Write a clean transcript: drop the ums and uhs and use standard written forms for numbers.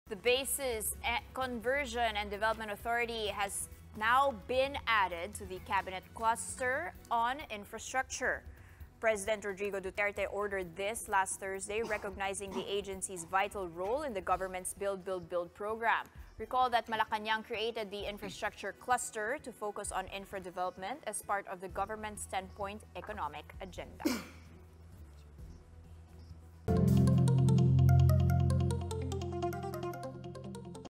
The Bases Conversion and Development Authority has now been added to the cabinet cluster on infrastructure. President Rodrigo Duterte ordered this last Thursday, recognizing the agency's vital role in the government's Build, Build, Build program. Recall that Malacanang created the infrastructure cluster to focus on infra development as part of the government's 10-point economic agenda.